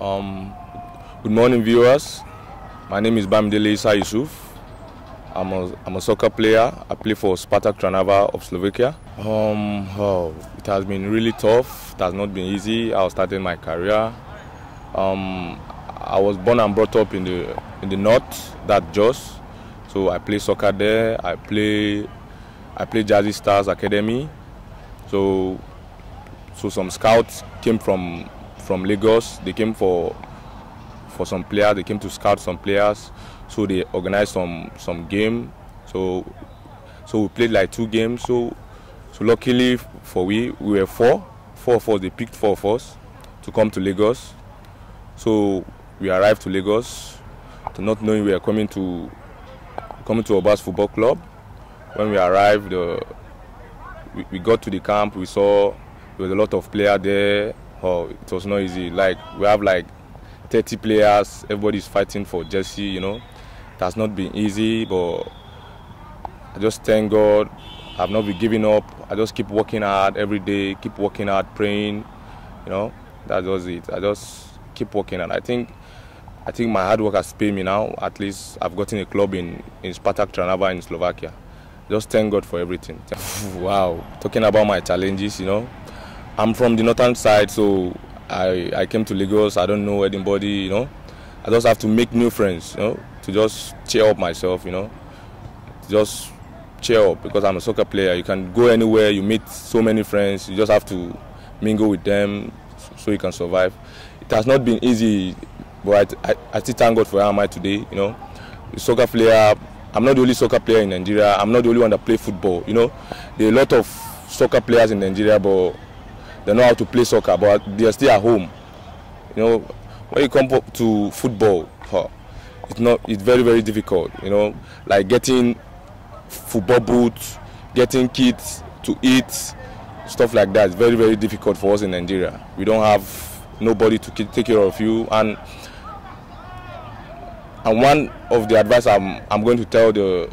Um, Good morning, viewers. My name is Bamidele Issa Yusuf. I'm a soccer player. I play for Spartak Trnava of Slovakia. It has been really tough. It has not been easy. I was starting my career. I was born and brought up in the north, that Jos. So I play soccer there. I play Jazzy Stars Academy. So some scouts came from Lagos. They came for some players. They came to scout some players. So they organized some game. So we played like 2 games. So luckily we were four of us. They picked 4 of us to come to Lagos. So we arrived to Lagos, to not knowing we were coming to Obas Football Club. When we arrived, we got to the camp. We saw there was a lot of players there. It was not easy. Like, we have like 30 players. Everybody's fighting for jersey. You know, it has not been easy, but I just thank God. I've not been giving up. I just keep working hard every day. Keep working hard, praying. You know, that was it. I just keep working, and I think my hard work has paid me now. At least I've gotten a club in Spartak Trnava in Slovakia. Just thank God for everything. Wow, talking about my challenges, you know, I'm from the northern side, so I came to Lagos. I don't know anybody, you know. I just have to make new friends, you know, to just cheer up myself, you know. Just cheer up, because I'm a soccer player. You can go anywhere, you meet so many friends. You just have to mingle with them so you can survive. It has not been easy, but I still thank God for where am I today, you know. A soccer player. I'm not the only soccer player in Nigeria. I'm not the only one that play football. You know, there are a lot of soccer players in Nigeria, but they know how to play soccer, but they are still at home. You know, when you come up to football, it's very, very difficult. You know, like getting football boots, getting kits to eat, stuff like that. It's very, very difficult for us in Nigeria. We don't have nobody to take care of you, and one of the advice I'm going to tell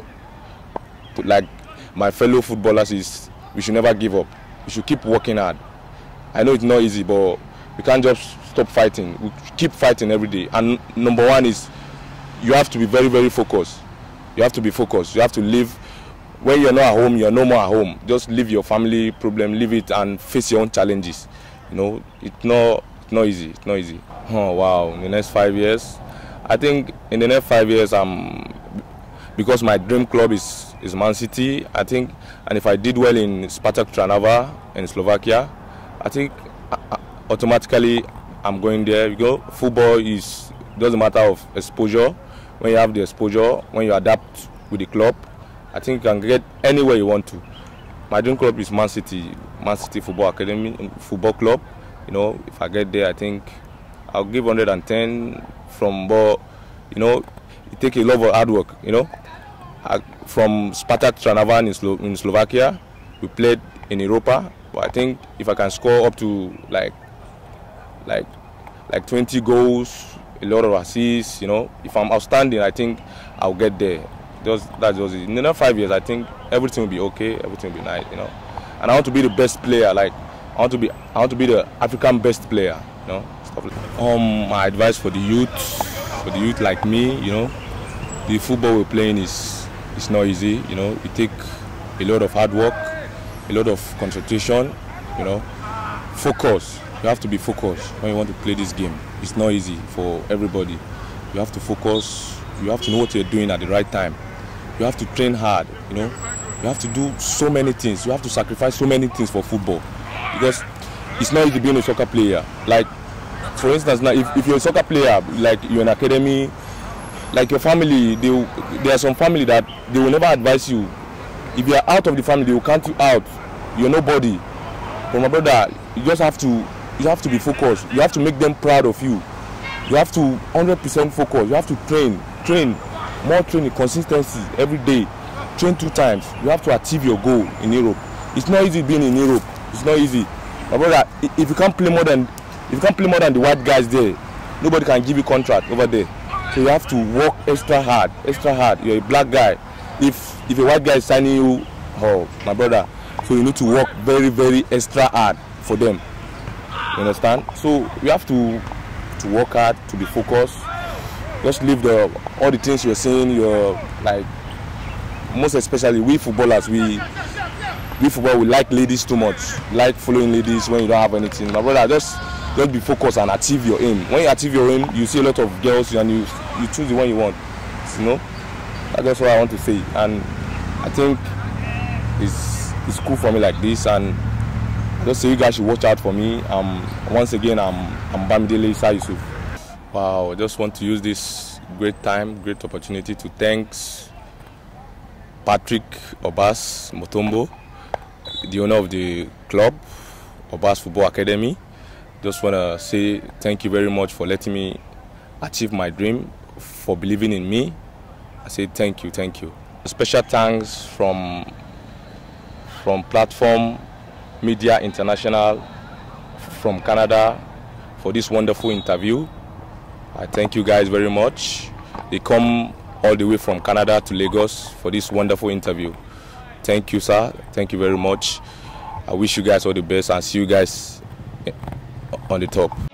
my fellow footballers is we should never give up. We should keep working hard. I know it's not easy, but we can't just stop fighting. We keep fighting every day. And number one is you have to be very, very focused. You have to be focused. You have to live. When you're not at home, you're no more at home. Just leave your family problem, leave it, and face your own challenges. You know, it's not easy. It's not easy. Oh wow! In the next 5 years, I think in the next 5 years, because my dream club is Man City, I think, and if I did well in Spartak Trnava in Slovakia, I think automatically I'm going there. You go, football doesn't matter of exposure. When you have the exposure, when you adapt with the club, I think you can get anywhere you want to. My dream club is Man City Football Academy, football club. You know, if I get there, I think I'll give 110 but you know, it takes a lot of hard work. You know, from Spartak Trnava in Slovakia, we played in Europa. But I think if I can score up to like 20 goals, a lot of assists, you know, if I'm outstanding, I think I'll get there. That's just it. In the next 5 years, I think everything will be okay. Everything will be nice, you know. And I want to be the best player. Like I want to be the African best player, you know. My advice for the youth like me, you know, the football we're playing is not easy. You know, it takes a lot of hard work, a lot of concentration. You know, focus. You have to be focused when you want to play this game. It's not easy for everybody. You have to focus. You have to know what you're doing at the right time. You have to train hard. You know, you have to do so many things. You have to sacrifice so many things for football, because it's not easy being a soccer player. Like, for instance, now if you're a soccer player, like you're in academy, like your family, there are some family that they will never advise you. If you are out of the family, they will count you out. You're nobody. But my brother, you have to be focused. You have to make them proud of you. You have to 100% focus. You have to train, more training, consistency every day. Train 2 times. You have to achieve your goal in Europe. It's not easy being in Europe. It's not easy. My brother, if you can't play more than the white guys there, nobody can give you contract over there. So you have to work extra hard. You're a black guy. If a white guy is signing you, oh my brother, so you need to work very, very extra hard for them. You understand? So you have to to work hard, to be focused. Just leave all the things you're saying. You're like, most especially we footballers, we like ladies too much. Like following ladies when you don't have anything. My brother, just be focused and achieve your aim. When you achieve your aim, you see a lot of girls and you choose the one you want. You know, that's what I want to say. And I think it's cool for me like this. And I just say you guys should watch out for me. Once again, I'm Bamidele Issa Yusuf. Wow, I just want to use this great opportunity to thank Patrick Obas Mutombo, the owner of the club, Obas Football Academy. Just want to say thank you very much for letting me achieve my dream, for believing in me. I say thank you. A special thanks from Platform Media International from Canada for this wonderful interview. I thank you guys very much. They come all the way from Canada to Lagos for this wonderful interview. Thank you, sir. Thank you very much. I wish you guys all the best and see you guys on the top.